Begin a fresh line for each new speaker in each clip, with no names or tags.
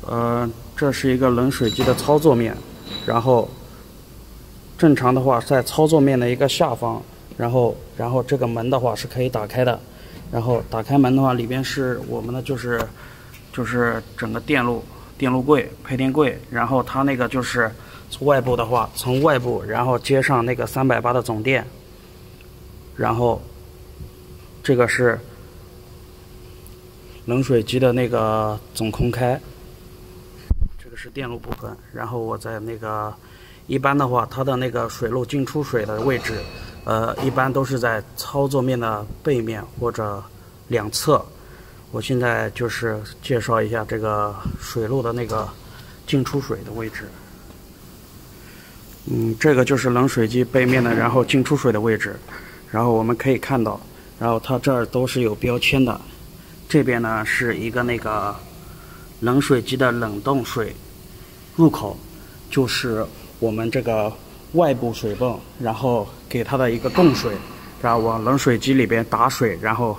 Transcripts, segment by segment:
这是一个冷水机的操作面，然后正常的话在操作面的一个下方，然后这个门的话是可以打开的，然后打开门的话，里边是我们的就是整个电路柜、配电柜，然后它那个就是外部的话，从外部然后接上那个380的总电，然后这个是冷水机的那个总空开，这个是电路部分。然后我在那个一般的话，它的那个水路进出水的位置，一般都是在操作面的背面或者两侧。我现在就是介绍一下这个水路的那个进出水的位置。这个就是冷水机背面的，然后进出水的位置。然后我们可以看到，然后它这儿都是有标签的。这边呢是一个那个冷水机的冷冻水入口，就是我们这个外部水泵，然后给它的一个供水，然后往冷水机里边打水，然后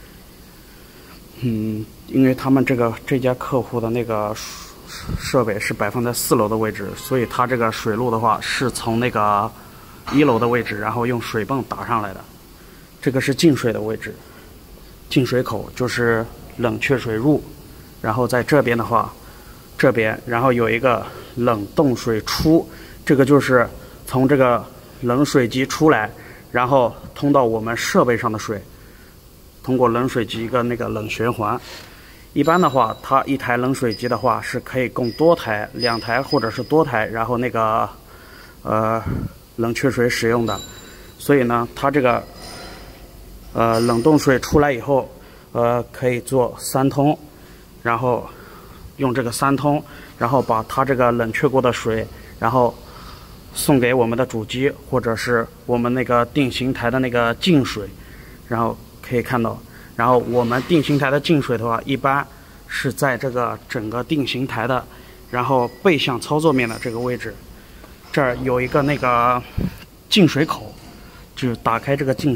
因为他们这家客户的那个设备是摆放在4楼的位置，所以它这个水路的话是从那个1楼的位置，然后用水泵打上来的。这个是进水的位置，进水口就是冷却水入，然后在这边的话，然后有一个冷冻水出，这个就是从这个冷水机出来，然后通到我们设备上的水，通过冷水机一个那个冷循环。一般的话，它一台冷水机的话是可以供多台、2台或者是多台，然后那个冷却水使用的。所以呢，它这个冷冻水出来以后，可以做3通，然后用这个3通，然后把它这个冷却过的水，然后送给我们的主机或者是我们那个定型台的那个净水，然后可以看到，然后我们定型台的净水的话，一般是在这个整个定型台的，然后背向操作面的这个位置，这儿有一个那个进水口，就是打开这个进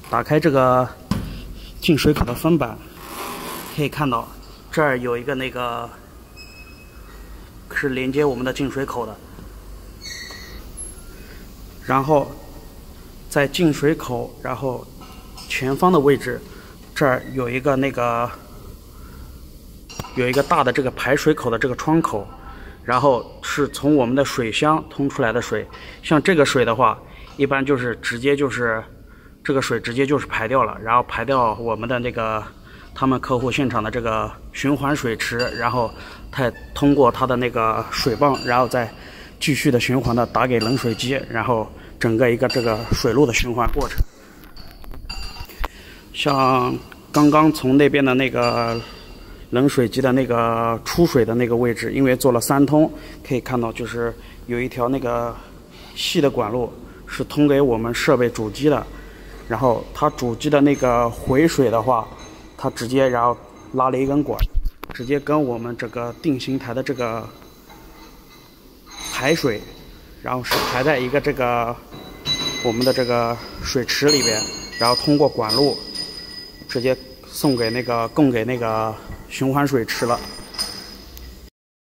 水口的分板，可以看到这儿有一个那个是连接我们的进水口的，然后在进水口然后前方的位置，这儿有一个大的这个排水口的这个窗口，然后是从我们的水箱通出来的水。像这个水的话，一般就是直接就是这个水直接就是排掉了，然后排掉我们的那个他们客户现场的这个循环水池，然后再通过它的那个水泵，然后再继续的循环的打给冷水机，然后整个一个这个水路的循环过程。像刚刚从那边的那个冷水机的那个出水的那个位置，因为做了3通，可以看到就是有一条那个细的管路是通给我们设备主机的，然后它主机的那个回水的话，它直接然后拉了一根管，直接跟我们这个定型台的这个排水，然后是排在一个这个我们的这个水池里边，然后通过管路直接供给那个循环水池了。